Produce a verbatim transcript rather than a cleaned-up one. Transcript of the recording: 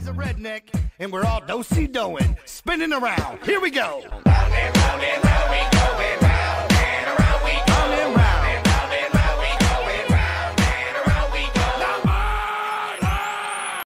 Everybody's a redneck, and we're all do-si-doing, spinning around. Here we go. Round and round and round we go.